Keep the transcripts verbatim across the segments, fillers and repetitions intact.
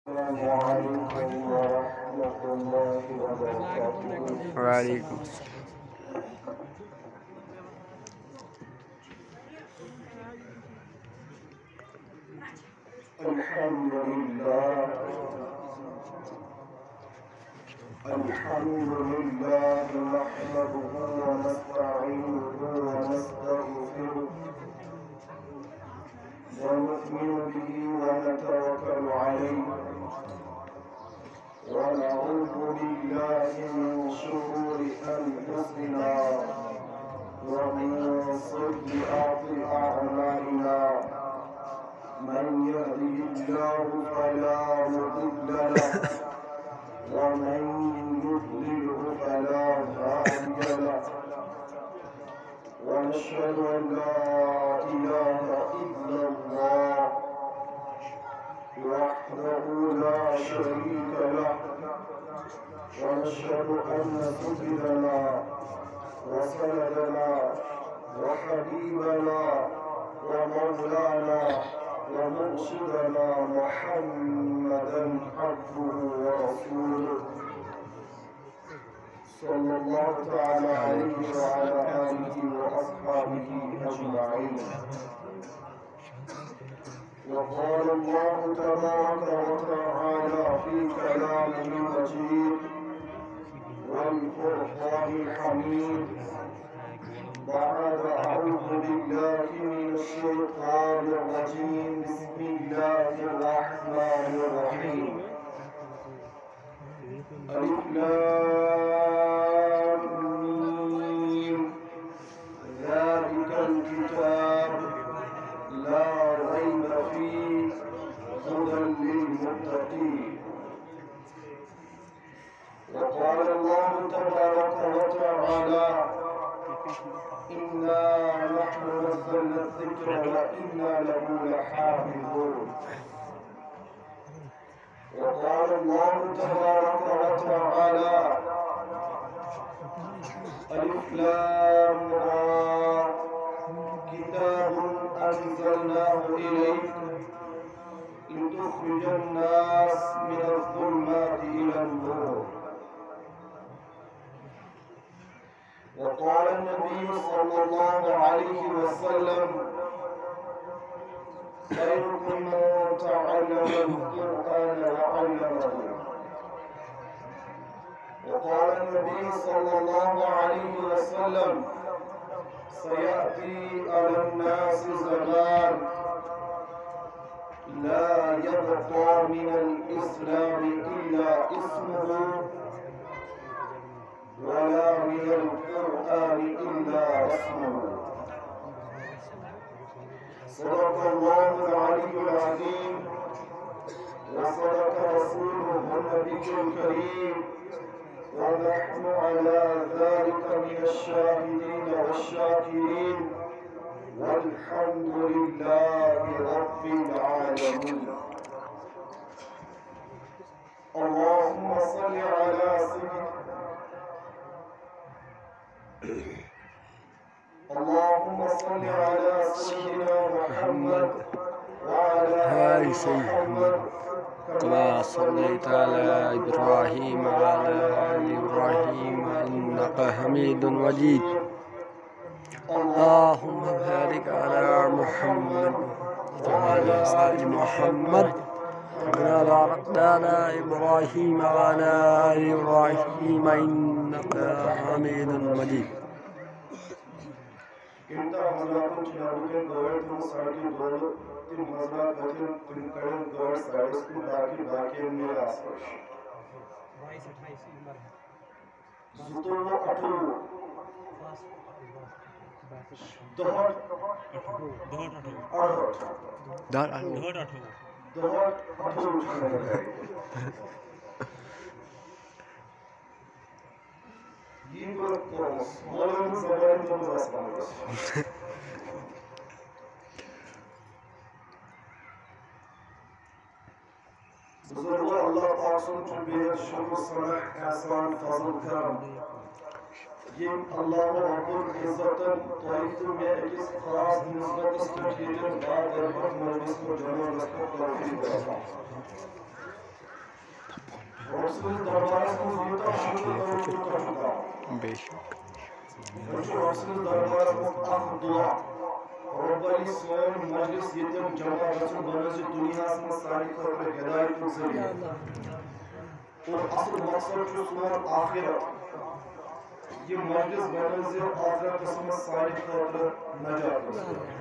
السلام عليكم ورحمة الله وبركاته. وعليكم الحمد لله الحمد لله نحمده ونستعينه ونستغفره ونؤمن به ونتوكل عليه ونعوذ بالله من شرور أنفسنا ومن سيئات أعمالنا من يهده الله فلا مضل له ومن يضلله فلا هادي له ونشهد أن لا إله إلا الله وحده لا شريك له ونشهد أن سيدنا وسندنا وحبيبنا ومولانا ومرشدنا محمدا عبده ورسوله صلى الله تعالى عليه وعلى آله وأصحابه أجمعين. وقال الله تبارك وتعالى في كلامه المجيد والفرقان الحميد بعد أعوذ بالله من الشيطان الرجيم بسم الله الرحمن الرحيم. ألف لام ميم ذلك الكتاب لا ريب فيه هدى للمتقين. وقال الله تبارك وتعالى إنا نحن نزلنا الذكر وإنا له لحافظون. وقال الله تبارك وتعالى ألف لام را كتاب أنزلناه إليك لتخرج الناس من الظلمات إلى النور. وقال النبي صلى الله عليه وسلم خيركم من تعلم القرآن وعلمه. وقال النبي صلى الله عليه وسلم سيأتي على الناس زمان لا يبقى من الإسلام إلا اسمه ولا من القرآن إلا رسمه. صدق الله العلي العظيم وصدق رسوله النبي الكريم ونحن على ذلك من الشاهدين والشاكرين والحمد لله رب العالمين. اللهم صل على سيدنا اللهم صل على سيدنا محمد وعلى آل محمد كما صليت على إبراهيم وعلى آل إبراهيم إنك حميد مجيد. اللهم بارك على محمد وعلى آل محمد كما باركت على إبراهيم وعلى آل إبراهيم إنك حميد مجيد. Kita melakukan tindakan gawat itu sahaja dulu, tim mazhab bagian tindakan gawat sahaja itu bagi bagian miras. Zutul atu, dohar, dohar, Dar dohar atu. Yıkılıp olmuş. Malımız zamanımız aslanmış. Buzurlar Allah Ta'ala tübiyet, şükür, sanah, ihsan, fazıl, kerem. Yem Allah'ın Rabbul İzzet'in tayyitin ve ekis khas nisbat istihdirin bazı erbat meclis ve cemaat istihdirin tevfik versin. رسول دربارس مز یوتاہ شکر کرو تیوتاہ چھُ کم بے شک وۄنۍ چھُ رسول دربارس مز اکھ دعا رۄبٲنی سون مجلس ییٚتٮ۪ن جمع گژھُن بنٲوزِ دُنیاہس منٛز سانہِ خٲطرٕ ہدایتُک ذٔریعہٕ اور اصل مقصد چھُ سون آخرت یہ مجلس بنٲوزِ آخرتس منٛز سانہِ خٲطرٕ نجاتُک ذٔریعہٕ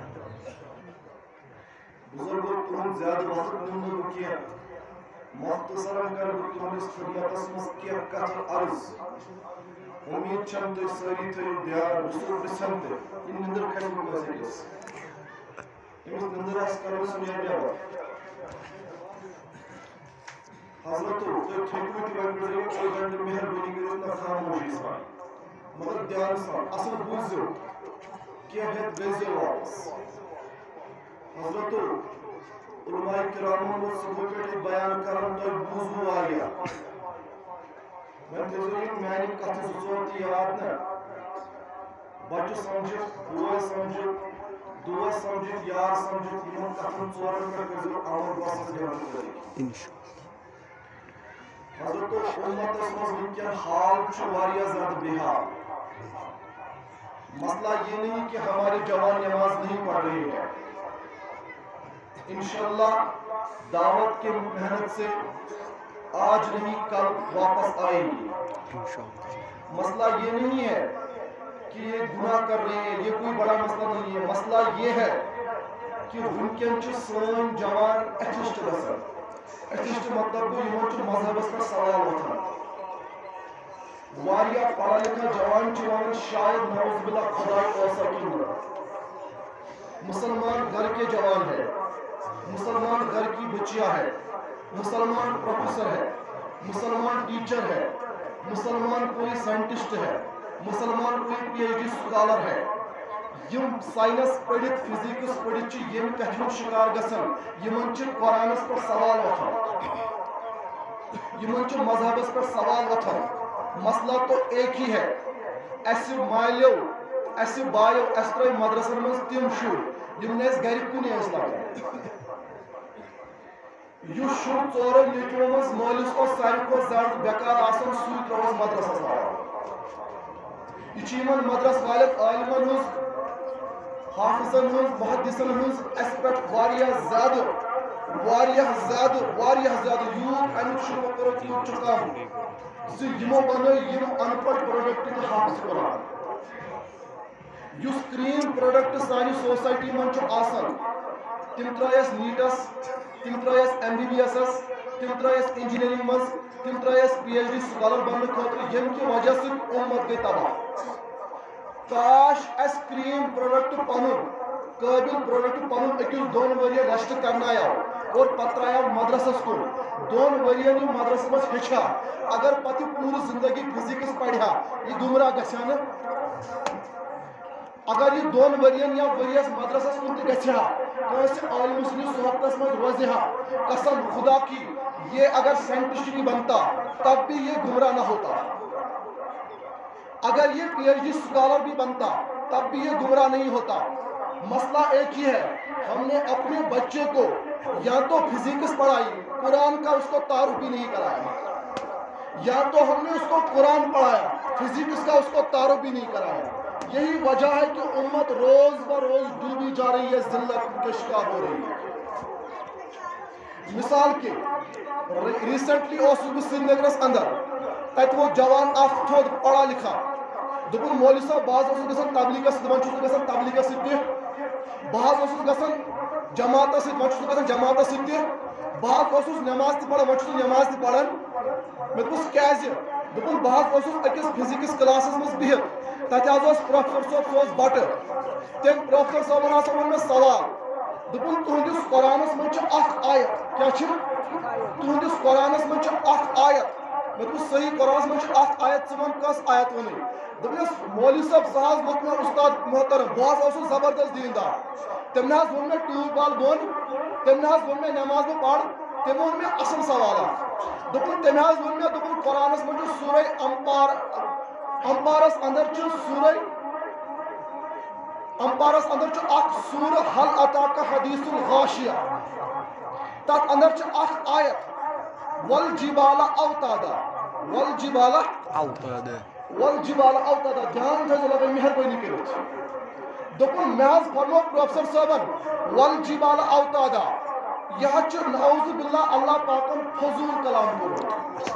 بزرگو تُہُنٛد زیادٕ وقت نِمہٕ نہٕ بہٕ کینٛہہ مختصرن کر بہٕ تُہنٛدِس خدمتس منٛز کینٛہہ کتھٕ عرض امید چھم تُہۍ سٲری تھٲیِو دھیان بہٕ چھُس پرژھان تہِ یہِ نِندٕر کھسہِ نہٕ کٲنٛسہِ أکِس أمِس نِندٕر آسہِ کرٕنۍ سُہ نیرِ نٮ۪بر حضرتو تُہۍ تھٔکِو تہِ وۄنۍ کٔرِو ژۄیہِ گنٹہٕ مہربٲنی کٔرِتھ نہ خاموشی سان مگر دھیان سان اصل بوٗزِو کینٛہہ ہٮ۪تھ گٔژھۍزیو واپس حضرتو علماء کرامن اوس صبح پٮ۪ٹھٕے بیان کران تۄہہِ بوٗزوٕ واریاہ وۄنۍ تھٲیزیو یِم میانہِ کتھٕ زٕ ژور تہِ یاد نہ بچہِ سمجھِتھ بوے سمجھِتھ دوس سمجھِتھ یار سمجھِتھ یِمن کتھن ژورن پٮ۪ٹھ کٔرزیو عمل بسس دِوان کٔرِتھ حضرتو اُمتس منٛز وٕنکٮ۪ن حال چھُ واریاہ زیادٕ بے حال مسئلہ یہ نہیں کہ ہمارے جوان نماز نہیں پڑھ رہے ہیں انشاءاللہ دعوت کے محنت سے آج نہیں کل واپس آئیں گے مسئلہ یہ نہیں ہے کہ یہ گناہ کر رہے ہیں یہ کوئی بڑا مسئلہ نہیں ہے مسئلہ یہ ہے کہ ونکن چھ سون جوان ایتھسٹ گژھان ایتھسٹ مطلب گوٚو یِمن چھُ مذہبس پٮ۪ٹھ سوال وۄتھان واریاہ پڑھا لکھا جوان چھِ ونان شاید نعوذ باللہ خداے اوسا کیوں مسلمان گھر کے جوان ہے مسلمان گھر کی بچیاں ہے مسلمان پروفیسر ہے مسلمان ٹیچر ہے مسلمان کوئی سائنٹسٹ ہے مسلمان کوئی پی ایچ ڈی سکالر ہے یم سائنس پڑھت فزکس پڑھت چھ یم کتھن شکار گژھان یمن چھ قرآنس پر سوال وتھان یمن چھ مذہبس پر سوال وتھان مسئلہ تو ایک ہی ہے اس مالیو اس بایو اس ترٲے مدرسن منٛز تم شُرۍ یم نہٕ اَسہِ گرِ کُنی ٲسۍ لگان یُس شُر ژورو نیٚچویو منٛز مٲلِس اوس ساروی کھۄتہٕ زیادٕ بیکار آسان سُے ترٛووُس مدرسس ترٛاوان یہ چھ یمن مدرس والٮ۪ن عالمن ہٕنٛز حافظن ہٕنٛز محدثن ہٕنٛز اَسہِ پٮ۪ٹھ واریاہ زیادٕ واریاہ زیادٕ واریاہ زیادٕ یوٗت امیُک شُکر کرو تیوٗت چھُ کم زِ یمو بنٲے یم ان پڑھ پروڈکٹ تہِ حافظ قرآن یُس کرٛہِنۍ پروڈکٹ سانہِ سوسایٹی منٛز چھُ آسان تِم ترٛٲے اَسہِ نیٖٹس تِم ترٛٲے اَسہِ ایم بی بی ایسس تِم ترٛٲے اَسہِ انجینئرنگ منٛز تِم ترٛٲے اَسہِ پی ایچ ڈی سکالر بننہٕ خٲطرٕ ییٚمہِ کہِ وجہ سۭتۍ اُمت گٔے تباہ کاش اَسہِ کرٛہِنۍ پروڈکٹ پنُن قٲبِل پروڈکٹ پنُن أکِس دۄن ؤرین ریسٹ کرنایو اور پتہٕ ترٛایو مدرسس کُن دۄن ؤرین یِم مدرسس منٛز ہیٚچھِ ہا اگر پتہٕ یہِ پوٗرٕ زندگی فزکس پرِ ہا یہِ گمراہ گژھِ ہا نہٕ اگر یہ دون ورین یا وریس مدرسس کن تہ گژھِ ہا کٲنٛسہِ عالمہٕ سٕنٛدِس صحبتس منٛز روزِ ہا قسم خدا کی یہ اگر سائنٹسٹ بھی بنتا تب بھی یہ گمراہ نہ ہوتا اگر یہ پی ایچ ڈی سکالر بھی بنتا تب بھی یہ گمراہ نہیں ہوتا مسئلہ ایک ہی ہے ہم نے اپنے بچے کو یا تو فزکس پڑھائی قرآن کا اس کو تعارف بھی نہیں کرایا یا تو ہم نے اس کو قرآن پڑھایا فزکس کا اس کو تعارف بھی نہیں کرایا یہی وجہ ہے کہ امت روز بروز ڈوبی جا رہی ہے ذلت کے شکار ہو رہی ہے مثال کے ریسنٹلی اوسُس بہٕ سرینگرس اندر تتہِ ووت جوان اکھ تھوٚد پڑھا لکھا دوٚپُن مولوی صٲب بہٕ حظ اوسُس گژھان تبلیغس دپان چھُس بہٕ گژھان تبلیغس سۭتۍ تہِ بہٕ حظ اوسُس گژھان جماعتس سۭتۍ وۄنۍ چھُس بہٕ گژھان جماعتس سۭتۍ تہِ بہٕ حظ اوسُس نٮ۪ماز تہِ پران وۄنۍ چھُس بہٕ نٮ۪ماز تہِ پران مےٚ دوٚپُس کیازِ دوٚپُن بہٕ حظ اوسُس أکِس فزکس کلاسس منٛز بِہِتھ تتہِ حظ اوس پروفیسر صٲب سُہ اوس بٹہٕ تٔمۍ پروفیسر صٲبن ہسا ووٚن مےٚ سوال دوٚپُن تُہنٛدِس قرآنس منٛز چھِ اکھ آیت کیاہ چھِ تُہنٛدِس قرآنس منٛز چھِ اکھ آیت مےٚ دوٚپُس صحیح قرآنس منٛز چھِ اکھ آیت ژٕ وَن کۄس آیت ووٚنُے دوٚپنَس مولوی صٲب سُہ حظ ووٚتھ مےٚ اُستاد محترم بہٕ حظ اوسُس زبردست دیٖندار تٔمۍ نہ حظ ووٚن مےٚ ٹیوٗب وال بۄن تٔمۍ نہ حظ ووٚن مےٚ نٮ۪ماز بہٕ پَر تٔمۍ ووٚن مےٚ اصٕل سوال اکھ دوٚپُن تٔمۍ حظ ووٚن مےٚ دوٚپُن قرآنس منٛز چھُ سورے امپار امپارس اندر چھُ سورے امپارس اندر چھُ اکھ سورہ حل عطا کا حدیث الغاشیہ تتھ اندر چھِ اکھ آیت والجبال اوتادا والجبال اوتادا والجبال اوتادا دھیان تھٲیزیو لگٲیِتھ مہربٲنی کٔرِتھ دوٚپُن مےٚ حظ فرمو پروفیسر صٲبن والجبال اوتادا یہ حظ چھُ نعوذ باللہ اللہ پاکن فضوٗل کلام کوٚرمُت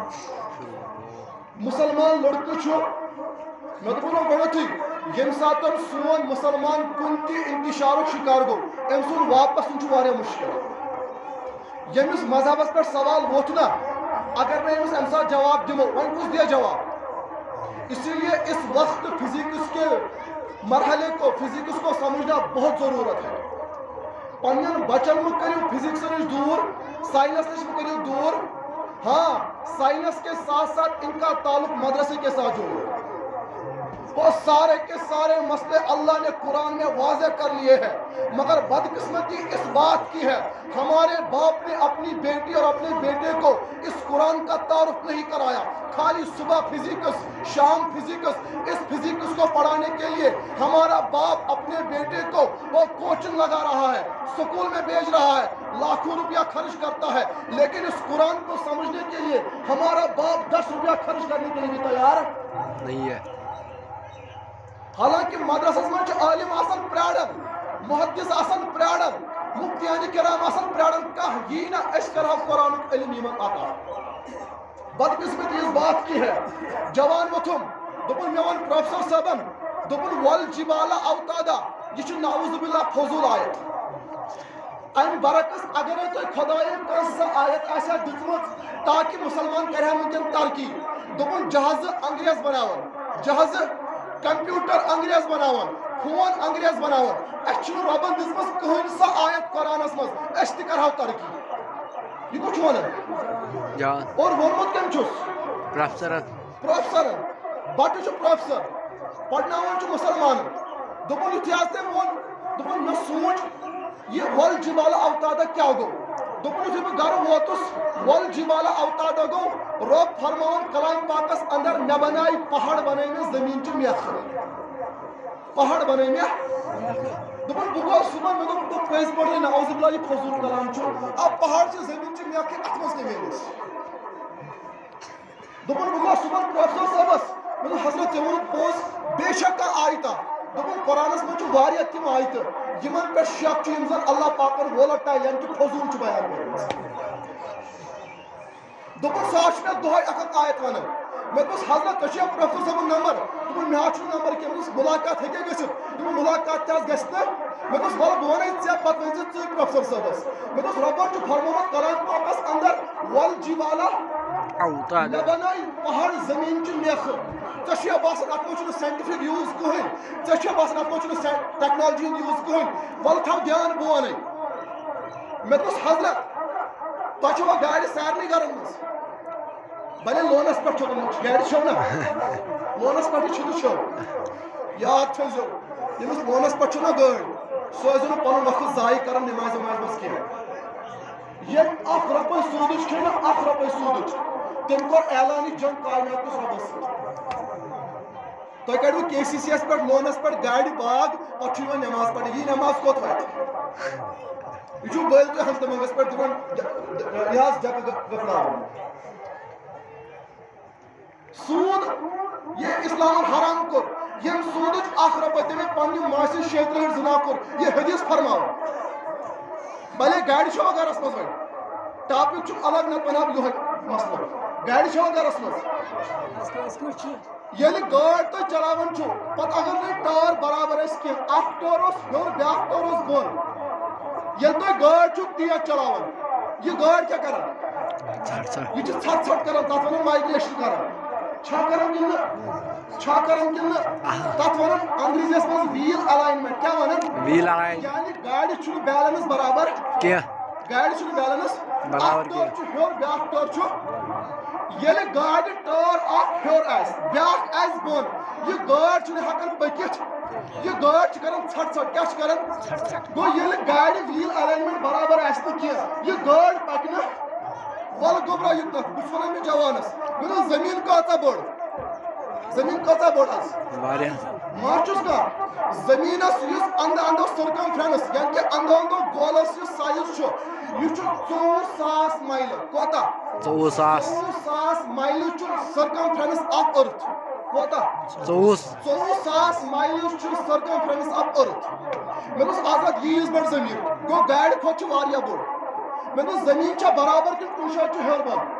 مسلمان لڑکہٕ چھُ مےٚ دوٚپُن گۄڈنیٚتھٕے ییٚمہِ ساتہٕ سون مسلمان کُنہِ تہِ انتشارُک شکار گوٚو أمۍ سُنٛد واپس یُن چھُ واریاہ مُشکل ییٚمِس مذہبس پٮ۪ٹھ سوال ووٚتھ نا اگر نہٕ أمِس اَمہِ ساتہٕ جواب دِمو وۄنۍ کُس دِیہِ جواب اسی لیے اس وقت فزکس کے مرحلے کو فزکس کو سمجھنا بہت ضرورت ہے پنن بچن مہ کریو فزکس نش دور سائنس نش مہ کریو دور ہاں سائنس کے ساتھ ساتھ ان کا تعلق مدرسے کے ساتھ جوڑو وہ سارے کے سارے مسئلے اللہ نے قرآن میں واضح کر لیے ہیں مگر بدقسمتی اس بات کی ہے ہمارے باپ نے اپنی بیٹی اور اپنے بیٹے کو اس قرآن کا تعارف نہیں کرایا خالی صبح فزکس شام فزکس اس فزکس کو پڑھانے کے لیے ہمارا باپ اپنے بیٹے کو وہ کوچنگ لگا رہا ہے سکول میں بھیج رہا ہے لاکھوں روپیہ خرچ کرتا ہے لیکن اس قرآن کو سمجھنے کے لیے ہمارا باپ دس روپیہ خرچ کرنے کے لیے بھی تیار نہیں ہے حالانکہ مدرسس من عالم آسان پرارن محدث آسان پرارن مفتیان کرام آسان پرارن کہاں یہ نہ اس کرا قرآن علم یمن عطا بدقسمتی اس بات کی ہے جوان وتھم دوپن میون پروفیسر صاحبن دوپن والجبال اوتادا یہ چھ نعوذ باللہ فضول آیت ام برعکس اگر تو خدائن کس آیت آسیا دتمت تاکہ مسلمان کرہ ونکن ترقی دوپن جہاز انگریز بناون جہاز کمپیوٹر انگریز بناون فون انگریز بناون اس ربن دسمس کہین سا آیت قرآنس مز اس تہ کرہو ترقی یہ کچھ ونان اور وونمت کم چھس پروفیسر پروفیسر بٹ چھ پروفیسر پڑھناون چھ مسلمان دوپن یتھ آس تم وون دوپن مے سوچ یہ والجبال اوتادا کیا گو دوپن یتھ بہ گھر ووتس والجبال اوتادا گو رب فرماون کلام پاکس اندر مے بنائی پہاڑ بنائی میں زمین چ میخ پہاڑ بنائی میں دوپن بہ گوس صبح مے دوپ تو پریز پڑھ نعوذ باللہ یہ فضول کلام چھ اب پہاڑ چ زمین چ میخ ات مس کے میلس دوپن بہ گوس صبح پروفیسر صاحبس مے حضرت ون پوز بے شک آیتا دوپن قرآنس مجھ واریاہ تم آیت یمن پہ شک چھ یم زن اللہ پاکن وولٹائل یعنی کہ فضول چھ بیان کرمژ دوپن سا چھ مے دہے اکھ اکھ آیت ونان مے دوس حضرت تشیہ پروفیسر صاحب نمبر دوپن مے چھ نمبر کیمس ملاقات ہیکہ گژھت دوپن ملاقات تہ گژھِ نہ مے دوس ول بہ ونے ژے پتہ ون ژٕ پروفیسر صاحبس مے دوس ربن چھ فرمومت کلام پاکس اندر والجبال اوتادا مے بنائی پہاڑ زمین چ میخ ژے باسان ات مجھ سائنٹفک یوز کہین ژے باسان ات مجھ ٹیکنالوجی یوز کہین ول تھو دھیان بہ ون مے دوس حضرت تہ چھو گاڑی سارنی گرن مز بلے لونس پہ چھو گاڑی چھو نا لونس پہ چھو چھو یاد تھزو یمس لونس پہ چھو نا گاڑی سو ٲسۍزیو نہٕ پنُن وقت ضایع کران نماز وماز مز کینٛہہ ییٚلہِ اکھ رۄپے سوٗدٕچ کھے نا اکھ رۄپے سوٗدٕچ تٔمۍ کوٚر اعلانِ جنگ کائنات کِس رۄبس سۭتۍ تۄہہِ کڑوٕ کے سی سی یس پٮ۪ٹھ لونس پٮ۪ٹھ گاڑِ باغ پتہٕ چھُ یِوان نماز پرنہِ یہِ نماز کوٚت واتہِ یہ چھُ بٔلۍ تُہۍ ہفتہٕ منٛگس پٮ۪ٹھ دِوان یہِ حظ ڈٮ۪کہٕ گٔپھراوان سوٗد یہ اسلام حرام کوٚر یم سوٗدٕچ اکھ رۄپے تٔمۍ پننہِ ماسہِ شیٚیہِ ترٕٛہٹھ زنا کوٚر یہِ حدیث فرماوان بھلے گاڑِ چھوا گرس مز وۄنۍ ٹاپک چھُ الگ نتہٕ ونہٕ بہٕ یِہوے مسلہٕ گاڑِ چھوا گرس مز ییٚلہِ گٲڑۍ تُہۍ چلاوان چھُو پتہٕ اگر نہٕ ٹٲر برابر ٲسۍ کینٛہہ اکھ ٹٲر اوس ہیوٚر بیٛاکھ ٹٲر اوس بۄن ییٚلہِ تُہۍ گٲڑۍ چھُو تیز چلاوان یہِ گٲڑۍ کیٛاہ کران یہِ چھِ ژھٹ ژھٹ کران تتھ ونان مایگریشن کران چھا کران کِنہٕ نہٕ چھا کران کِنہٕ نہٕ تتھ ونان انگریزیس منٛز ویٖل الاینمنٹ کیٛاہ ونان ویٖل الاین یعنی گاڑِ چھُنہٕ بیلنس برابر کینٛہہ گاڑِ چھُنہٕ بیلنس برابر اکھ ٹٲر چھُ ہیوٚر بیٛاکھ ٹٲر چھُ ییٚلہِ گاڑِ ٹٲر اکھ ہیوٚر آسہِ بیٛاکھ آسہِ بۄن یہِ گٲڑۍ چھُنہٕ ہٮ۪کان پٔکِتھ یہِ گٲڑۍ چھِ کران ژھٹ ژھٹ کیٛاہ چھِ کران گوٚو ییٚلہِ گاڑِ ویٖل الاینمنٹ برابر آسہِ نہٕ کینٛہہ یہِ گٲڑۍ پکہِ نہٕ وَلہٕ گوٚبرٲیِو تتھ بہٕ چھُس ونان مےٚ جوانس مےٚ دوٚپ زٔمیٖن کۭژاہ بٔڑ زٔمیٖن کۭژاہ بٔڑ حظ واریاہ ما چھُس کانٛہہ زٔمیٖنس یُس اندو اندو سٔرکمفرنس یعنی کہِ اندو اندو گولس یُس سایز چھُ یہ ژوٚوُہ ساس مائل کوتا ژوٚوُہ ساس ژوٚوُہ ساس مائل سرکمفرنس آف ارتھ کوتا ژوٚوُہ ژوٚوُہ ساس مائل سرکمفرنس آف ارتھ مے دوٚپُس آزاد ییٖژ بٔڑ زٔمیٖن گوٚو گاڑِ کھۄتہٕ چھُ واریاہ بوٚڑ مے دوٚپُس زٔمیٖن چھا برابر کِنہٕ کُنہِ جایہِ چھُ ہیوٚر بۄن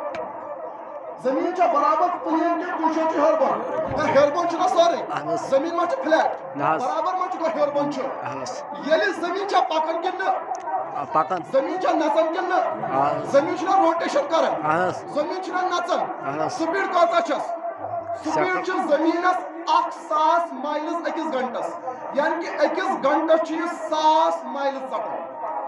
زٔمیٖن چھا برابر پلین کِنہٕ کُنہِ جایہِ چھُ ہیوٚر بۄن نہ ہیوٚر بۄن چھُنہ سورُے زٔمیٖن ما چھُ فلیٹ برابر ما چھُ گوٚو ہیوٚر بۄن چھُ ییٚلہِ زٔمیٖن چھا پکان کِنہٕ نہٕ پکان زٔمیٖن چھا نژان کِنہٕ نہٕ زٔمیٖن چھُنہ روٹیشن کران زٔمیٖن چھُنہ نژان سپیٖڈ کۭژاہ چھس سپیٖڈ چھِ زٔمیٖنس اکھ ساس مایلٕز أکِس گنٹس یعنی کہِ أکِس گنٹس چھُ یہِ ساس مایلٕز ژٹان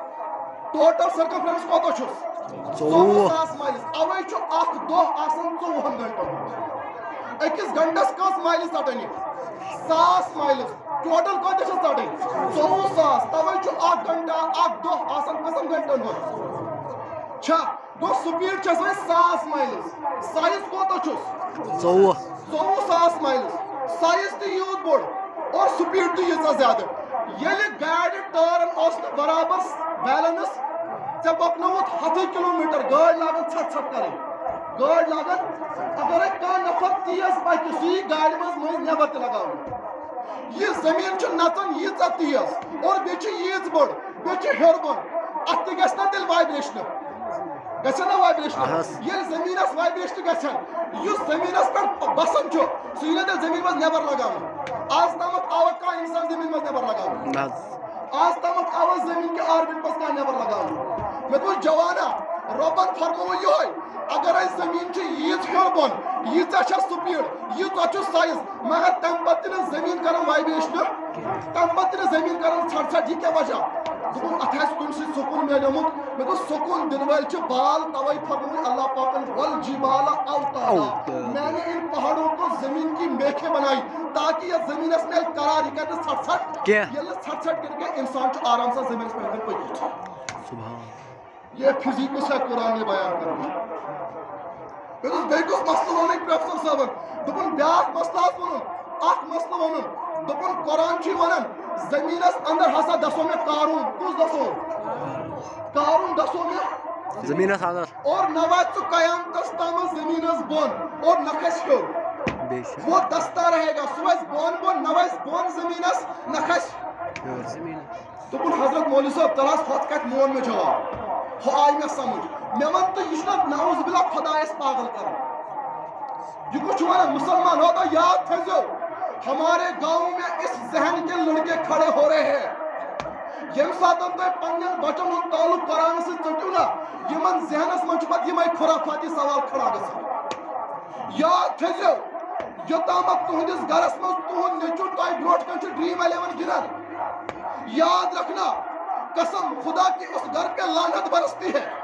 ٹوٹل سرکمفرنس کوتاہ چھُس ژوٚوُہ ساس مایلٕز اوے چھُ اکھ دۄہ آسان ژوٚوُہن گنٹن ہُنٛد أکِس گنٹس کٔژ مایلٕز ژٹان یہِ ساس مایلٕز ٹوٹل کۭتیاہ چھِ ژٹٕنۍ ژوٚوُہ ساس توے چھُ اکھ گنٹہٕ اکھ دۄہ آسان کٔژن گنٹن ہُنٛد چھا گوٚو سپیٖڈ چھس وۄنۍ ساس مایلٕز سایز کوتاہ چھُس ژوٚوُہ ژوٚوُہ ساس مایلٕز سایز تہِ یوٗت بوٚڑ اور سپیٖڈ تہِ ییٖژاہ زیادٕ ییٚلہِ گاڑِ ٹٲرن اوس نہٕ برابر بیلنس ژےٚ پکنووُتھ ہتھٕے کلوٗ میٖٹر گٲڑۍ لاگان ژھٹ ژھٹ کرٕنۍ گٲڑۍ لاگان اگرے کانٛہہ نفر تیز پکہِ سُہ یی گاڑِ منٛز مٔنٛزۍ نٮ۪بر تہِ لگاونہٕ یہِ زٔمیٖن چھُ نژان ییٖژاہ تیز اور بیٚیہِ چھِ ییٖژ بٔڑ بیٚیہِ چھِ ہیوٚر بۄن اتھ تہِ گژھِ نا تیٚلہِ وایبریشنہٕ گژھن نا وایبریشنہٕ ییٚلہِ زٔمیٖنس وایبریشنہٕ گژھن یُس زٔمیٖنس پٮ۪ٹھ بسان چھُ سُہ یی نا تیٚلہِ زٔمیٖن منٛز نٮ۪بر لگاونہٕ آز تامتھ آوا کانٛہہ انسان زٔمیٖن منٛز نٮ۪بر لگاونہٕ آز تامتھ آوا زٔمیٖن کہِ آربِٹ منٛز کانٛہہ نٮ۪بر لگاونہٕ مےٚ دوٚپُس جوانا رۄبن فرموو یِہوے اگرے زٔمیٖن چھِ ییٖژ ہیوٚر بۄن ییٖژاہ چھےٚ سپیٖڈ ییٖژاہ چھُ سایز مگر تمہِ پتہٕ تہِ نہٕ زٔمیٖن کران وایبریشنہٕ تمہِ پتہٕ تہِ نہٕ زٔمیٖن کران ژھٹ ژھٹ یہِ کیٛاہ وجہ دوٚپُن اتھ آسہِ کُنہِ سۭتۍ سکوٗن میلیومُت مےٚ دوٚپ سکوٗن دِنہٕ وٲلۍ چھِ بال توے فرموو اللہ پاکن ول جبال اوتادا میں نے ان پہاڑوں کو زمین کی میخیں بنائی تاکہ یہ زمینس میں قرار یہ کرے ژھٹ ژھٹ ییٚلہِ ژھٹ ژھٹ کر کے انسان چھُ آرام سان زٔمیٖنس پٮ۪ٹھ ہٮ۪کان پٔکِتھ یہ فزیکس ہے قرآن نے بیان کران مےٚ دوٚپُس بیٚیہِ کُس مسلہٕ ووٚنُے پروفیسر صٲبن دوٚپُن بیٛاکھ مسلہٕ حظ ووٚنُن اکھ مسلہٕ ووٚنُن دوٚپُن قرآن چھُ ونان زٔمیٖنس انٛدر ہسا دسو مےٚ قارون کُس دسو قارون دسو مےٚ زٔمیٖنس انٛدر اور نہ واتہِ سُہ قیامتس تامتھ زٔمیٖنس بۄن اور نہ کھسہِ ہیوٚر وہ دستا رہے گا سُہ وسہِ بۄن بۄن نہ وسہِ بۄن زٔمیٖنس نہ کھسہِ دوٚپُن حضرت مولوی صٲب تل حظ ہۄتھ کتھِ مون مےٚ جواب ہُہ آیہِ مےٚ سمجھ مےٚ ون تہٕ یہِ چھُنہ نعوذ باللہ خۄدایس پاگل کران یہ کچھ چھُ ونان مسلمان ہو تو یاد تھٲیزیو ہمارے گاؤں میں اس ذہن کے لڑکے کھڑے ہو رہے ہیں ییٚمہِ ساتہٕ تۄہہِ پننٮ۪ن بچن ہُنٛد تعلق قرآن سۭتۍ ژٔٹِو نا یِمن ذہنس منٛز چھُ پتہٕ یِمے خُرافاتی سوال کھڑا گژھان یاد تھٲیزیو یوٚتامتھ تُہنٛدِس گرس منٛز تُہنٛد نیٚچُو تۄہہِ برونٛٹھ کَنۍ چھُ ڈرٛیٖم الیون گِنٛدان یاد رکھنا قسم خدا کی اس گھر پہ لعنت برستی ہے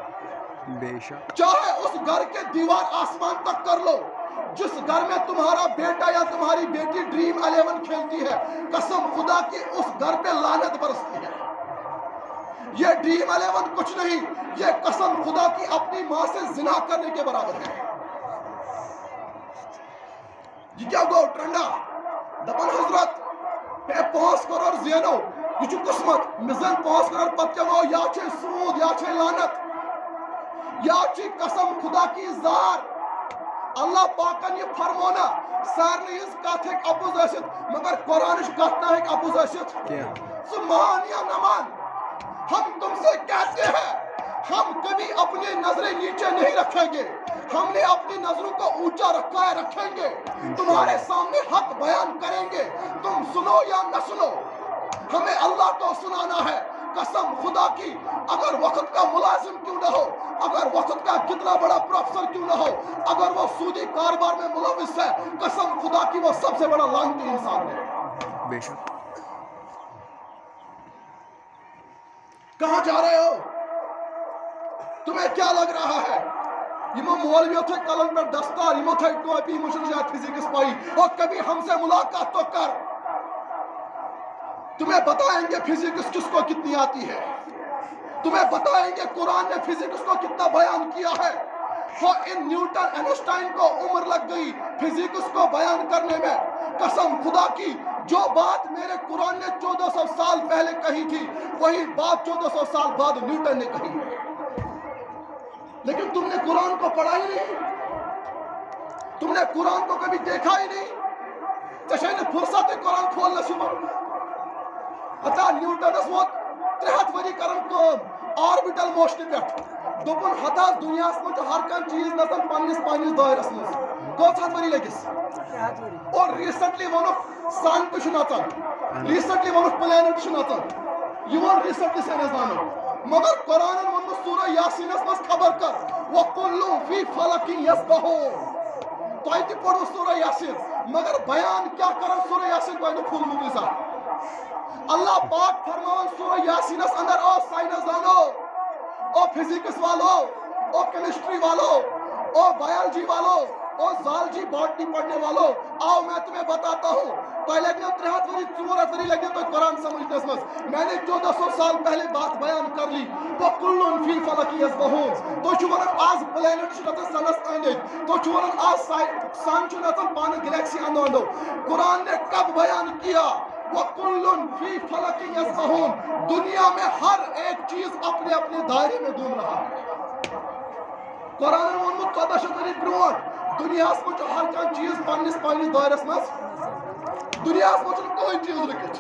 چاہے اس گھر کے دیوار آسمان تک کر لو جس گھر میں تمہارا بیٹا یا تمہاری بیٹی ڈریم الیون کھیلتی ہے قسم خدا کی اس گھر پہ لعنت برستی ہے یہ ڈریم الیون کچھ نہیں یہ قسم خدا کی اپنی ماں سے زنا کرنے کے برابر ہے یہ کیا گو ٹرنڈا دپن حضرت پہ پانچ کروڑ زینو یہ چھُ قسمت مزن پانچ کروڑ پتہ کیا گو یا چھے سود یا چھے لعنت یا چھے قسم خدا کی زار اللہ پاکن یہ فرمونا سارنی ہز کتھ ہیک اپوز ٲسِتھ مگر قرآنٕچ کتھ نہ ہیک اپوز ٲسِتھ ژٕ مان یا نہ مان ہم تم سے کہتے ہیں ہم کبھی اپنی نظریں نیچے نہیں رکھیں گے ہم نے اپنی نظروں کو اونچا رکھا ہے رکھیں گے تمہارے سامنے حق بیان کریں گے تم سنو یا نہ سنو ہمیں اللہ کو سنانا ہے قسم خدا کی اگر وقت کا ملازم کیوں نہ ہو اگر وقت کا کتنا بڑا پروفیسر کیوں نہ ہو اگر وہ سودی کاروبار میں ملوث ہے قسم خدا کی وہ سب سے بڑا لعنتی انسان ہے بے شک کہاں جا رہے ہو تمہیں کیا لگ رہا ہے یمو مولویو تھے قلم پر دستار یمو تھے ٹوپی مشرجات فزکس پائی اور کبھی ہم سے ملاقات تو کر تمہیں بتائیں گے فزکس کس کو کتنی آتی ہے تمہیں بتائیں گے قرآن نے فزکس کو کتنا بیان کیا ہے وہ ان نیوٹن اینسٹائن کو عمر لگ گئی فزکس کو بیان کرنے میں. قسم خدا کی جو بات میرے قرآن نے چودہ سو سال پہلے کہی تھی وہی بات چودہ سو سال بعد نیوٹن نے کہی. لیکن تم نے قرآن کو پڑھا ہی نہیں, تم نے قرآن کو کبھی دیکھا ہی نہیں. چشے نے فرصت قرآن کھولنا شروع. ہتا نیوٹنس ووت ترٛےٚ ہتھ ؤری کرن کٲم آربِٹل موشنہِ پٮ۪ٹھ. دوٚپُن ہتا دُنیاہس منٛز چھُ ہر کانٛہہ چیٖز نژان پننِس پننِس دٲیرس منٛز. کٔژ ہتھ ؤری لٔگِس؟ اور ریسنٹلی ووٚنُکھ سن تہِ چھُ نژان, ریسنٹلی ووٚنُکھ پلینٹ چھُ نژان. یہِ ووٚن ریسنٹلی ساینسدانو. مگر قرآنن ووٚنمُت سورہ یاسیٖنس منٛز خبر کر وَکُلُّ فی فلکٍ یسبحوٗن. تۄہہِ تہِ پوٚرُو سورہ یاسیٖن مگر بیان کیٛاہ کرن سورہ یاسیٖن تۄہہِ نہٕ کھوٗلمُتٕے زانٛہہ. اللہ پاک فرماون سورہ یاسینس اندر او سائنسدانو, او فزکس والو, او کیمسٹری والو, او بایولوجی والو, او زالجی باٹنی پڑھنے والو, آؤ میں تمہیں بتاتا ہوں. تو لگنے ترٛےٚ ہتھ ؤری ژور ہتھ ؤری لگنے تو قرآن سمجھنس مز. میں نے چودہ سو سال پہلے بات بیان کر لی. وَكُلٌّ فِي فَلَكٍ يَسْبَحُونَ. تو چھُ ونان آز پلینٹ چھُ نژان سنس أنٛدۍ أنٛدۍ, تو چھُ ونان آز سن چھُ نژان پانہٕ گلیکسی اندو اندو. قرآن نے کب بیان کیا وَكُلٌّ فِي فَلَكٍ يَسْبَحُونَ. دنیا میں ہر ایک چیز اپنے اپنے دائرے میں گھوم رہا ہے. قرآن نے ووٚنمُت ژۄدہ شیٚتھ ؤری برونٛٹھ دنیاہس منٛز چھُ ہر کانٛہہ چیٖز پننِس پننِس دٲیرس منٛز. دنیاہس منٛز چھُنہٕ کٕہٕنۍ چیٖز رُکِتھ.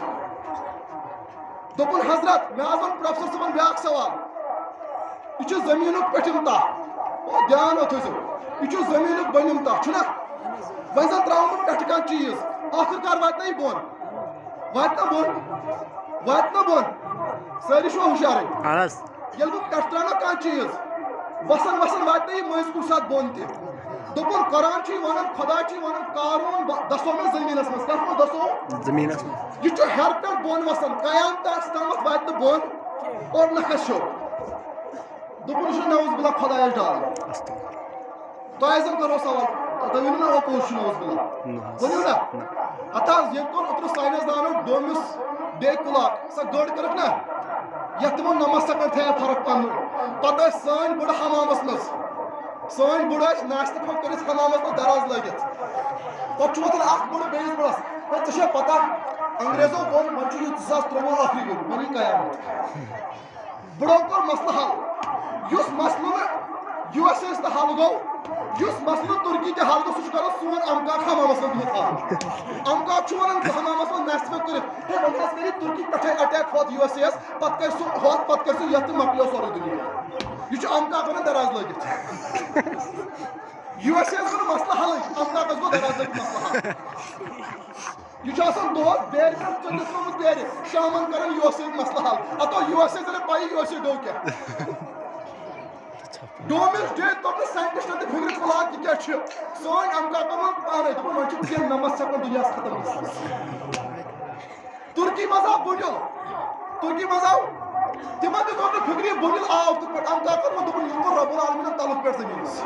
دوٚپُن حضرت مےٚ حظ ووٚن پروفیسر صٲبن بیٛاکھ سوال. یہِ چھُ زٔمیٖنُک پٔٹھِم تاہ, او دھیان تھٲیزیو, یہِ چھُ زٔمیٖنُک بٔنِم تاہ چھُنہ. وۄنۍ زن ترٛاوُن بہٕ پٮ۪ٹھٕ کانٛہہ چیٖز آخر کار واتہِ نا یہِ بۄن, واتہِ نا بۄن, واتہِ نا بۄن. سٲری چھُوا ہُشارٕے؟ ییٚلہِ بہٕ پٮ۪ٹھٕ ترٛاونہٕ کانٛہہ چیٖز وسان وسان واتہِ نا یہِ مٔنٛزۍ کُنہِ ساتہٕ بۄن تہِ. دوٚپُن قرآن چھُ یہِ ونان, خدا چھُ یہِ ونان قارون دسو مےٚ زٔمیٖنس منٛز. کتھ منٛز دسو؟ زٔمیٖنس منٛز. یہِ چھُ ہیٚرِ پٮ۪ٹھ بۄن وسان, قیامتس تامتھ واتہِ نہٕ بۄن اور نہ کھسہِ ہیوٚر. دوٚپُن یہِ چھُ نعوذ باللہ خۄدایس ڈالان. تۄہہِ زن کرو سوال, تُہۍ ؤنِو نا اپوز چھُ نعوذ باللہ, ؤنِو نا. ہتا ییٚتہِ کوٚر اوترٕ ساینسدانو ڈومِس ڈے کُلاک, سۄ گٔر کٔرٕکھ نا یتھ تِمو نمتھ سیکنڈ تھایے فرق پنُن. پتہٕ ٲسۍ سٲنۍ بٕڑٕ حمامس منٛز, سٲنۍ بٕڑٕ ٲسۍ ناشتہٕ پھوٚل کٔرِتھ حمامس منٛز دراز لٲگِتھ. پتہٕ چھُ وۄتھان اکھ بٕڑٕ بیٚیِس بٕڑس, ہے ژےٚ چھےٚ پتہ انگریزو ووٚن وۄنۍ چھُ یہِ زٕ ساس ترٛۆوُہ ٲخری گوٚمُت, وۄنۍ یی قیامت. بٕڑو کوٚر مسلہٕ حل. یُس مسلہٕ نہٕ یوٗ ایس اے یس تہِ حل گوٚو, یُس مسلہٕ تُرکی تہِ حل گوٚو, سُہ چھُ کران سون امکاک حمامس منٛز بِہِتھ حل. امکاک چھُ ونان حمامس منٛز ناشتہٕ پھوٚل کٔرِتھ, ہے وۄنۍ حظ کٔرِ تُرکی پٮ۪ٹھے اٹیک ہوٚتھ یوٗ ایس اے یس, پتہٕ کرِ سُہ ہوٚتھ, پتہٕ کرِ سُہ یتھ تہٕ مۄکلیو سورُے دُنیا. یہ چھُ امکاک ونان دراز لٲگِتھ. یوٗ ایس اے یس گوٚو نہٕ مسلہٕ حلٕے, امکاکس گوٚو دراز لٲگِتھ مسلہٕ حل. یہ چھُ آسان دۄہس بیرِ پٮ۪ٹھ ژٔٹِتھ تھوٚمُت بیرِ, شامن کران یوٗ ایس اے یُک مسلہٕ حل. اتو یوٗ ایس اے ژےٚ پایی یوٗ ایس اے گوٚو کیٛاہ. ڈومِس ڈے دوٚپ نہٕ ساینٹِسٹن تہِ فِکرِ فِلحال یہِ کیٛاہ چھُ. سٲنۍ امکاکن ووٚن پانے, دوٚپُن وۄنۍ چھُ کینٛہہ نمتھ سیکنڈ دُنیاہس ختم گژھان. تُرکی منٛز آو بُنیُل, تُرکی منٛز آو تِمن تہِ توٚر نہٕ فِکرِ, بُنیُل آو تہٕ پٲٹھۍ امکاکن ووٚن, دوٚپُن یہِ کوٚر رۄبُل عالمیٖنن تلُک پٮ۪ٹھ زٔمیٖنس.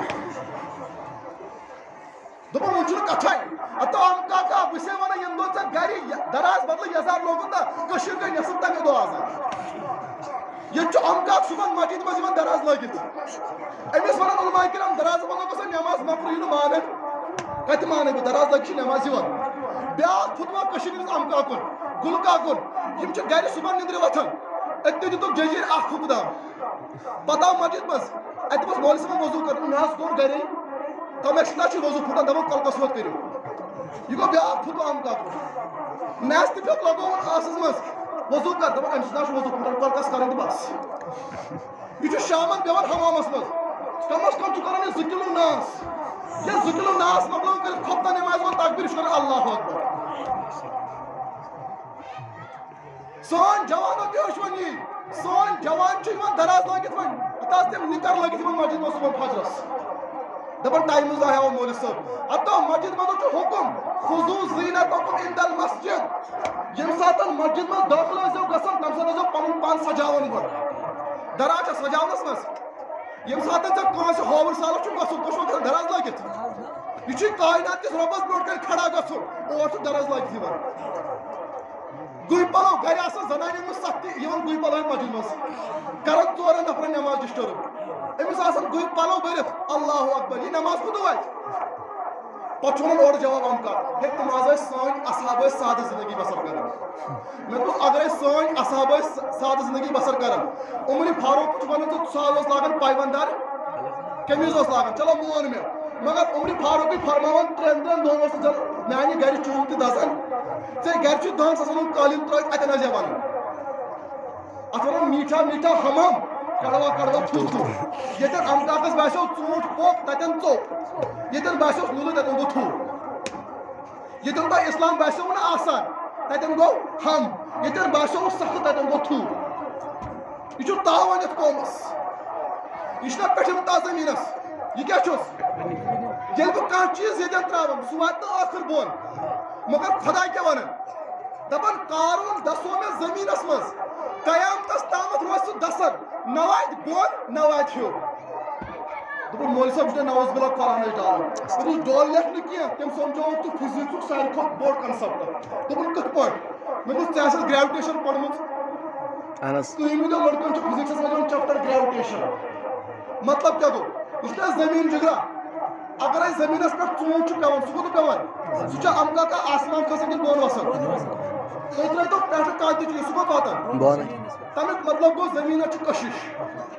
دوٚپُن وۄنۍ چھُنہٕ کتھے. ہتو امکاکا بہٕ چھسے ونان ییٚمہِ دۄہ ژےٚ گرِ دراز بدلہٕ یزار لوگُن نا, کٔشیٖر گٔے نٮ۪صٕف تمے دۄہ آزاد. ییٚتہِ چھُ امکاک صُبحن مسجد منٛز یِوان دراز لٲگِتھ. أمِس ونان علماء کرام دراز منٛز گژھان نٮ۪ماز مۄکلو یہِ نہٕ مانان, کتہِ مانے بہٕ, دراز لٲگِتھ چھِ نٮ۪ماز یِوان. بیٛاکھ فتوا کٔشیٖرِ ہٕنٛدِس امکاکُن, گُلکاکُن, یِم چھِ گرِ صُبحن نِندرِ وۄتھان, أتۍ دِتُکھ جٔجیٖر اکھ حُکدام. پتہٕ آو مسجد منٛز, اتہِ دوٚپُس مولوی صٲبن وضوٗ کرُن, مےٚ حظ کوٚر گرے, تِم ایٚکسٹرا چھِ وضوٗ پھُٹان, دپان کلکس ووت کٔرِو. یہِ گوٚو بیٛاکھ فتوا امکاکُن. نٮ۪س تہِ پھیوٗک لگووُن ٲسس منٛز, وضوٗ کر, دپان امہِ سۭتۍ حظ چھُ وضوٗ پھُٹان, کلکس کرٕنۍ تہٕ بس. یہ چھُ شامن بیٚہوان حمامس منٛز, کم از کم چھُ کران یہِ زٕ کِلوٗ ناس. ییٚلہِ زٕ کِلوٗ ناس مۄکلاوُن کٔرِتھ کھۄپتن نٮ۪مازِ گوٚو تکبیٖر, یہِ چھُ کران اللہ اکبر. سٲنۍ جوانو تہِ ہیوٚچھ وۄنۍ یی, سٲنۍ جوان چھِ یِوان دراز لٲگِتھ وۄنۍ, پتہٕ آسہٕ تِم نِکر لٲگِتھ یِوان مسجد منٛز صُبحن فجرس, دپان ٹایمہٕ ضایع مولوی صٲب. ہتو مسجد منٛز چھُ حُکُم خُذوٗ زیٖنتکُم عِندَ المسجد. ییٚمہِ ساتہٕ مسجد منٛز دٲخل ٲسۍزیو گژھان تمہِ ساتہٕ ٲسۍزیو پنُن پان سجاوان گۄڈٕ. دراز چھا سجاونس منٛز. ییٚمہِ ساتہٕ ژےٚ کٲنٛسہِ ہووُر سالس چھُ گژھُن, تُہۍ چھُوا گژھان دراز لٲگِتھ. یہِ چھُ کاینات کِس رۄبس برونٛٹھ کنہِ کھڑا گژھُن, اور چھُ دراز لٲگِتھ یِوان. گُہۍ پَلو گَرِ آسان زنانہِ منٛز سختی یِوان گُہۍ پَلوَن مسجد منٛز کران ژورَن نفرن نٮ۪ماز ڈِسٹٲرٕب أمِس آسان گُہۍ پَلو بٔرِتھ اللہ اکبر یہِ نٮ۪ماز کوٚتہٕ واتہِ پَتہٕ چھُ وَنان اورٕ جواب اَمہٕ کَتھ ہے تِم حظ ٲسۍ سٲنۍ اصحاب ٲسۍ سادٕ زندگی بسر کران مےٚ دوٚپُس اگر أسۍ سٲنۍ اصحاب ٲسۍ سادٕ زندگی بسر کران عمرِ فاروق چھُ وَنان ژٕ سُہ اوس لاگان پایوندار قمیٖض اوس لاگان چلو مون مےٚ مگر عمرِ فاروقٕے فرماوان ترٛٮ۪ن ترٛٮ۪ن دۄہن اوس نہٕ میانہِ گرِ چوٗلہٕ تہِ دزان ژےٚ گرِ چھُ دہن ساسن ہُنٛد قٲلیٖن ترٲیِتھ اَتٮ۪ن ٲسۍ وَنان اَتھ وَنان میٖٹھا میٖٹھا ہمام کڑوا کڑوا تھوٚو تھوٚو ییٚتٮ۪ن امٹاکس باسیو ژوٗنٛٹھ پوٚک تَتٮ۪ن ژوٚپ ییٚتٮ۪ن باسیوس نُلہٕ تَتٮ۪ن گوٚو تھوٚو ییٚتٮ۪ن تۄہہِ اِسلام باسیو نہٕ آسان تَتٮ۪ن گوٚو ہم ییٚتٮ۪ن باسیو سخت تَتٮ۪ن گوٚو تھوٚو یہِ چھُ تاوان یَتھ قومس یہِ چھُنہ پٮ۪ٹھِم تا زٔمیٖنس یہِ کیٛاہ چھُس ییٚلہِ بہٕ کانٛہہ چیٖز ییٚتٮ۪ن ترٛاوان سُہ واتہِ نہٕ ٲخٕر بۄن مگر خۄدا کیٛاہ وَنان دَپان قارون دَسو مےٚ زٔمیٖنس منٛز قیامتس تامَتھ روزِ سُہ دَسر نہ واتہِ بۄن نہ واتہِ ہیوٚر دوٚپُن مولوی صٲب چھُ نوز بِلا قرآنٕچ ڈالان دوٚپُس ڈول لیکھ نہٕ کینٛہہ تٔمۍ سمجھووُن تہٕ فِزِکسُک ساروی کھۄتہٕ بوٚڑ کنسپٹ دوٚپُن کِتھ پٲٹھۍ مےٚ دوٚپ ژےٚ آسٮ۪س گریوِٹیشن پٔرمٕژ تُہۍ ؤنِو لٔڑکن چھُ فِزِکسس منٛز یِوان چپٹر گریوِٹیشن مطلب کیٛاہ گوٚو یہِ چھُنہ زٔمیٖن جگرا اگر اَسہِ زٔمیٖنس پٮ۪ٹھ ژوٗنٛٹھ چھُ پیوان سُہ کوٚت پیوان سُہ چھا امہٕ کاکا آسمان کھسان کِنہٕ بۄن وسان تُہۍ ترٛٲیتو پٮ۪ٹھٕ کانٛہہ تہِ چیٖز سُہ کوٚت واتان تمیُک مطلب گوٚو زٔمیٖنس چھُ کشش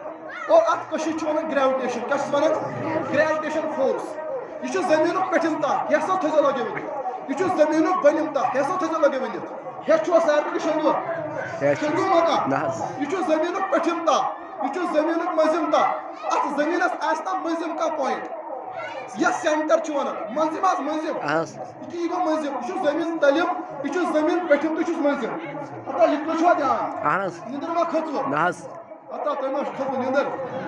اور اتھ کشش چھِ وَنان گریوِٹیشن کیٛاہ چھِس وَنان گریوِٹیشن فورس یہِ چھُ زٔمیٖنُک پٮ۪ٹھِم تاہ ہیٚسا تھٲیزیو لگٲوِتھ یہِ چھُ زٔمیٖنُک بٔنِم تاہ ہیٚسا تھٲیزیو لگٲوِتھ ہیٚس چھُوا سارنٕے کہِ شۄنٛگوٕ شۄنٛگوٕ مکان یہِ چھُ زٔمیٖنُک پٮ۪ٹھِم تاہ یہِ چھُ زٔمیٖنُک مٔنٛزِم تاہ اتھ زٔمیٖنس آسہِ نا مٔنٛزِم کانٛہہ پویِنٹ یتھ سینٹر چھِ ونان مٔنٛزِم حظ مٔنٛزِم یہِ کہِ یہِ گوٚو مٔنٛزِم یہِ چھُ زٔمیٖن تٔلِم یہِ چھُ زٔمیٖن پٮ۪ٹھِم تہٕ یہِ چھُس مٔنٛزِم ہتا یہِ چھُوا دھیان نِندٕر ما کھٔژوٕ ہتا تۄہہِ ما کھٔژوٕ نِندٕر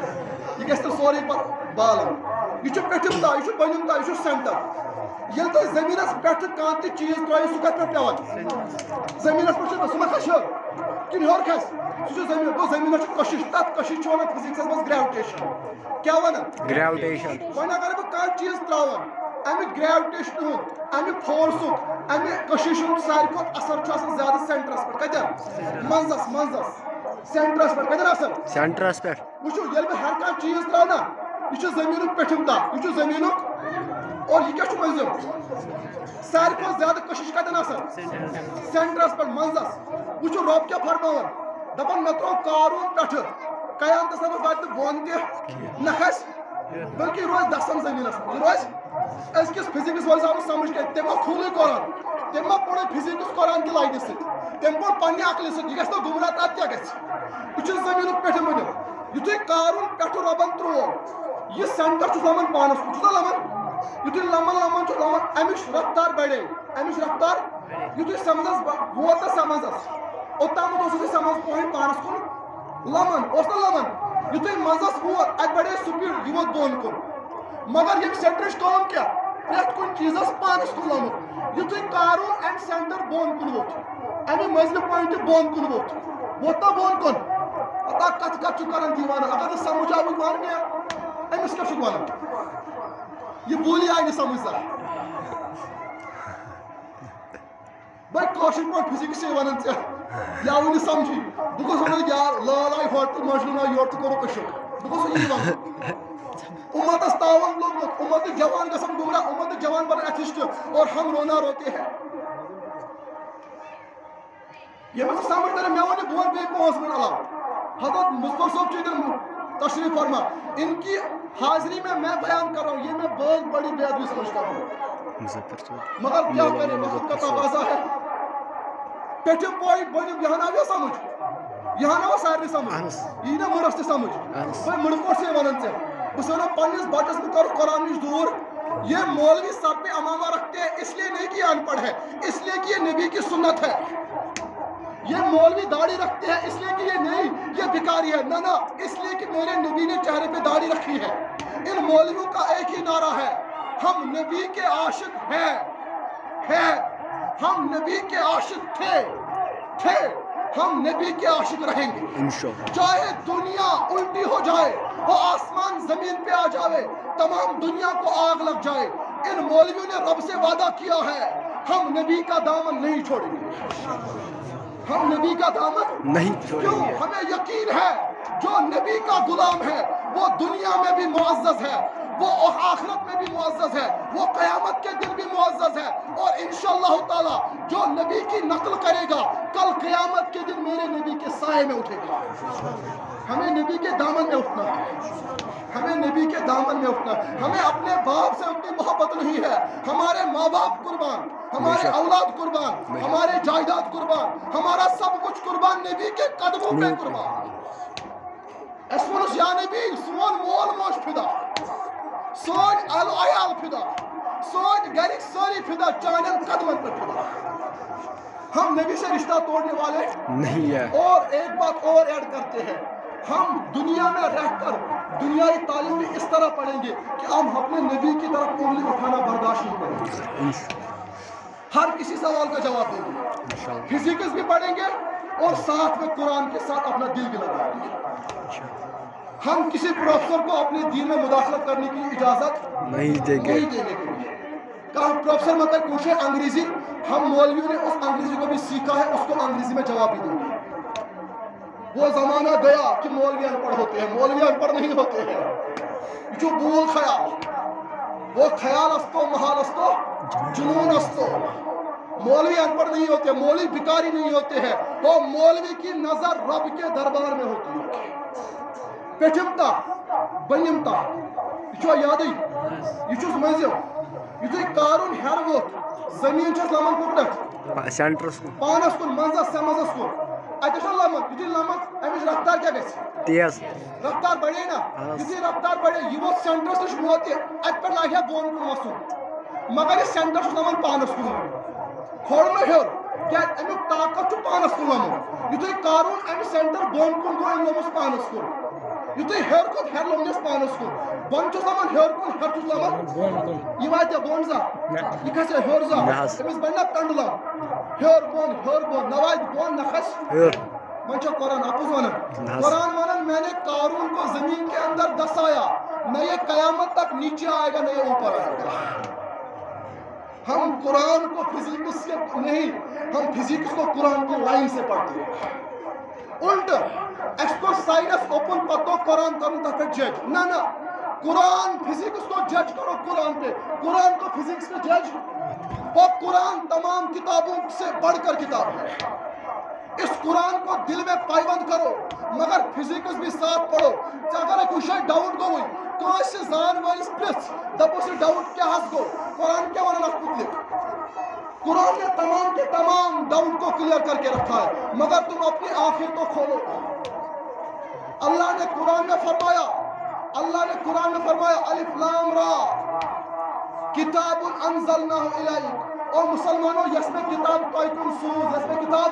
یہِ گژھِ تیٚلہِ سورُے پتہٕ بالن یہِ چھُ پٮ۪ٹھِم تاہ یہِ چھُ بٔنِم تاہ یہِ چھُ سینٹر ییٚلہِ تُہۍ زٔمیٖنس پٮ۪ٹھٕ کانٛہہ تہِ چیٖز ترٛٲیِو سُہ کتھ پٮ۪ٹھ پیوان زٔمیٖنس پٮ۪ٹھ چھُ سُہ ما کھسہِ ہیوٚر کِنہٕ ہیوٚر کھسہِ سُہ چھُ زٔمیٖن گوٚو زٔمیٖنس چھُ کشش تتھ کشش چھِ ونان فِزِکسس منٛز گریوِٹیشن کیٛاہ ونان گریوِٹیشن وۄنۍ اگر بہٕ کانٛہہ چیٖز ترٛاوان اَمہِ گریوِٹیشنہِ ہُنٛد اَمہِ فورسُک اَمہِ کشش ہُنٛد ساروی کھۄتہٕ اثر چھُ آسان زیادٕ سینٹرس پٮ۪ٹھ کتٮ۪ن منٛزس منٛزس سینٹرس پٮ۪ٹھ کتٮ۪ن آسان سینٹرس پٮ۪ٹھ وٕچھِو ییٚلہِ بہٕ ہر کانٛہہ چیٖز ترٛاوٕ نا یہِ چھُ زٔمیٖنُک پٮ۪ٹھِم تاہ یہِ چھُ زٔمیٖنُک اور یہِ کیٛاہ چھُ مٔنٛزِم ساروی کھۄتہٕ زیادٕ کشش کتٮ۪ن آسان سینٹرس پٮ۪ٹھ منٛزس وٕچھِو رۄب کیٛاہ فرماوان دپان مےٚ ترٛوو قارون پٮ۪ٹھٕ قیامتس تامَتھ واتہِ نہٕ بۄن تہِ نہ کھسہِ بلکہِ یہِ روزِ دسن زٔمیٖنس منٛز یہِ روزِ أزکِس فِزِکٕس وٲلِس آو نہٕ سمجھ کینٛہہ تٔمۍ ما کھوٗلٕے قرآن تٔمۍ ما پوٚرُے فِزِکٕس قرآن کہِ لایٹہِ سۭتۍ تٔمۍ پوٚر پننہِ عقلہِ سۭتۍ یہِ گژھِ نہٕ گُمراہ تتھ کیٛاہ گژھِ یہِ چھُ زٔمیٖنُک پٮ۪ٹھِم ؤنِو یِتھُے قارون پٮ۪ٹھٕ رۄبن ترٛوو یہِ سینٹر چھُس لمان پانس کُن چھُس نا لمان یِتھُے لمان لمان چھُ لمان امِچ رفتار بڑے امِچ رفتار یِتھُے سمنٛزس ووت نہ سمنٛزس اوٚتامتھ اوس یِتھُے سمنٛز پویِنٹ پانس کُن لمان اوس نہ لمان یِتھُے منٛزس ووت اتہِ بڑے سپیٖڈ یہِ ووت بۄن کُن مگر ییٚمہِ سینٹرٕچ کٲم کیٛاہ پرٛٮ۪تھ کُنہِ چیٖزس پانس کُن لوٚمُت یِتھُے قارون امہِ سینٹر بۄن کُن ووٚتھ امہِ مٔنٛزمہِ پویِنٹہِ بۄن کُن ووٚتھ ووت نا بۄن کُن پتہ کتھ کتھ چھُ کران دیٖوانہٕ اگر نہٕ سمجھ آوُے ون مےٚ أمِس کیٛاہ چھُکھ ونان یہِ بوٗلی آیہِ نہٕ سمجھ زانٛہہ بٔے کٲشِر پٲٹھۍ فِزِکسٕے ونان ژےٚ یہِ آوُے نہٕ سمجھی بہٕ گوٚژھ ونُن یار لٲل آیہِ ہورٕ تہٕ مۄجلوٗن آو یورٕ تہٕ کوٚرُکھ أشُک بہٕ گوٚژھ یی ونُن اُمتس تاوان لوٚگمُت اُمتٕکۍ جوان گژھان گُمراہ اُمتٕکۍ جوان بنان ایتھِسٹ اور ہم رونا روتے ہیں ییٚمِس نہٕ سمجھ ترِ مےٚ ووٚن یہِ بہٕ ونہٕ بیٚیہِ پانٛژھ مِنٹ علاوٕ حضرت مصطفیٰ صٲب چھُ ییٚتٮ۪ن تشریٖف فرما ان کی حاضری میں میں بیان کر رہا ہوں یہ میں بہت بڑی بے ادبی سمجھتا ہوں مگر کیا کریں وقت کا تقاضا ہے پیٹھِم پویِنٹ بٔنِم یہاں آو سمجھ یہاں آو سارنٕے سمجھ یی نہ مٕڑس تہِ سمجھ بٔے مٕڑٕ پٲٹھۍ چھے ونان ژےٚ بہٕ چھُس ونان پننِس بچس بہٕ کرٕ قرآن نِش دوٗر یہ مولوی سر پہ امامہ رکھتے ہیں اس لیے نہیں کہ یہ ان پڑھ ہے اس لیے کہ یہ نبی کی سنت ہے یہ مولوی داڑھی رکھتے ہیں اس لیے کہ یہ نہیں یہ بھکاری ہے نہ نہ اس لیے کہ میرے نبی نے چہرے پہ داڑھی رکھی ہے ان مولویوں کا ایک ہی نعرہ ہے ہم نبی کے عاشق ہیں ہیں ہم نبی کے عاشق تھے تھے ہم نبی کے عاشق رہیں گے چاہے دنیا الٹی ہو جائے وہ آسمان زمین پہ آ جائے تمام دنیا کو آگ لگ جائے ان مولویوں نے رب سے وعدہ کیا ہے ہم نبی کا دامن نہیں چھوڑیں گے ہم نبی کا دامن نہیں کیوں؟ چھوڑیں گے. ہمیں یقین ہے جو نبی کا غلام ہے وہ دنیا میں بھی معزز ہے، وہ آخرت میں بھی معزز ہے، وہ قیامت کے دن بھی معزز ہے، اور انشاءاللہ تعالی جو نبی کی نقل کرے گا کل قیامت کے دن میرے نبی کے سائے میں اٹھے گا. ہمیں نبی کے دامن میں اٹھنا ہے، ہمیں نبی کے دامن میں اٹھنا ہے. ہمیں اپنے باپ سے اتنی محبت نہیں ہے، ہمارے ماں باپ قربان، ہمارے اولاد قربان، ہمارے جائیداد قربان، ہمارا سب کچھ قربان نبی کے قدموں پہ قربان. اسمنس یا نبی سون مول موج فدا، سون اہل و عیال فدا، سون گھرک ساری فدا، چانن قدمن پہ فدا. ہم نبی سے رشتہ توڑنے والے نہیں ہے. اور ایک بات اور ایڈ کرتے ہیں، ہم دنیا میں رہ کر دنیائی تعلیم بھی اس طرح پڑھیں گے کہ ہم اپنے نبی کی طرف انگلی اٹھانا برداشت نہیں کریں گے، ہر کسی سوال کا جواب دیں گے، فزکس بھی پڑھیں گے اور ساتھ میں قرآن کے ساتھ اپنا دل بھی لگائیں گے. ہم کسی پروفیسر کو اپنے دین میں مداخلت کرنے کی اجازت نہیں دیں گے. نہیں دینے کے لیے. کہا پروفیسر مگر پوچھے انگریزی، ہم مولویوں نے اس انگریزی کو بھی سیکھا ہے، اس کو انگریزی میں جواب بھی دیں گے. وہ زمانہ گیا کہ مولوی ان پڑھ ہوتے ہیں، مولوی ان پڑھ نہیں ہوتے ہیں. جو بول خیال، وہ خیال استو محال استو جنون استو. مولوی ان پڑھ نہیں ہوتے، مولوی بھکاری نہیں ہوتے ہیں، وہ مولوی کی نظر رب کے دربار میں ہوتی ہے. پیٹھمتا بنیمتا یہ چھو یادی، یہ چھوس مزیم، یہ تھی کارون ہر وقت زمین چھوس لمن کٹت سینٹرس پانس کن منزس سمزس کن اتہ چھو لمن، یہ لمن امچ رفتار کیا گژھِ تیز رفتار بڑھے نا، یہ رفتار بڑھے یہ وہ سینٹرس نش ووت ات پہ لاگیا بون کن وسن، مگر یہ سینٹر چھُس لمن پانس کن کھولنہٕ ہیوٚر کیٛازِ امیُک طاقت چھُ پانس کُن لمُن. یُتھُے کارون امہِ سینٹر بۄن کُن گوٚو أمۍ لوٚمُس پانس کُن، یُتھُے ہیوٚر کھوٚت ہیٚر لوٚمنس پانس کُن، بۄن چھُس لمن ہیوٚر کُن ہیٚر چھُس لمن یہ واتیا بۄن زا یہ کھسیا ہیوٚر زا أمِس بنہِ نا کنڈٕ لم ہیوٚر بۄن ہیوٚر بۄن نہ واتہِ بۄن نہ کھسہِ ہیوٚر. وۄنۍ چھا قرآن اپُز ونان، قرآن ونان میں نے قارون کو زمین کے اندر دسایا، نہ یہ قیامت تک نیچے آئے گا نہ یہ اوپر آئے گا. ہم قرآن کو فزکس سے نہیں، ہم فزکس کو قرآن کی لائن سے پڑھتے ہیں. الٹ اس کو سائنس اوپن پتو قرآن کرن تک جج نہ نہ قرآن فزکس کو جج کرو قرآن پہ، قرآن کو فزکس پہ جج. وہ قرآن تمام کتابوں سے بڑھ کر کتاب ہے. اس قرآن کو دل میں پائبند کرو مگر فزکس بھی ساتھ پڑھو. اگر کچھ ڈاؤٹ گوئی کانس زان والس پرس دپوس یہ ڈاؤٹ کیا حس گو، قرآن کیا ونان اتھ متعلق. قرآن نے تمام کے تمام ڈاؤٹ کو کلیئر کر کے رکھا ہے مگر تم اپنی آنکھیں تو کھولو. اللہ نے قرآن میں فرمایا، اللہ نے قرآن میں فرمایا الف لام را کتاب انزلناہ الیک. اور مسلمانوں یس میں کتاب تۄہہِ کُن سوز، یس میں کتاب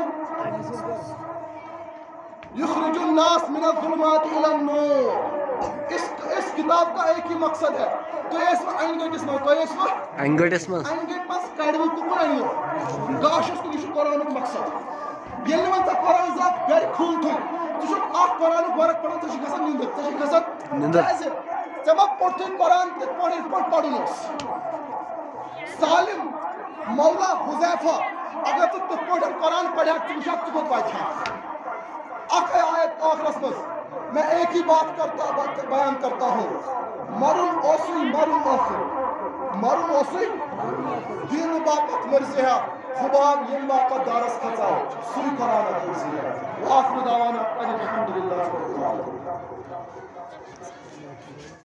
یخرج الناس من الظلمات الى النور. اس اس کتاب کا ایک ہی مقصد ہے. تو اس میں این گٹس میں تو اس میں این گٹس میں این گٹ مس کڑو کُکُن اینو گاشس کو یہ قرآن مقصد. ییٚلہِ وۄنۍ ژےٚ قرآن زب گھر کھُل تھوٚو ژٕ چھُکھ اکھ قرآن ورق پران ژےٚ چھُ گژھان نیندٕر، ژےٚ چھُ گژھان نیندٕر. کیازِ ژےٚ ما پوٚرتھٕے قرآن کِتھ پٲٹھۍ یِتھ پٲٹھۍ پرُن اوس. سالم مولا حذیفہ اگر ژٕ تِتھ پٲٹھۍ قرآن پرہکھ ژٕ وٕچھکھ ژٕ کوٚت واتہِ ہا. اکھ آیت آخرس منٛز میں ایک ہی بات کرتا بیان کرتا ہوں، مرن اوسُے مرن اوسُے مرن اوسُے دین باپت مرزِہا خُباب یم باپت دارس کھژاو سُے قرآن پرزِہا. وآخر دعوانا ان الحمد للہ رب العالمین.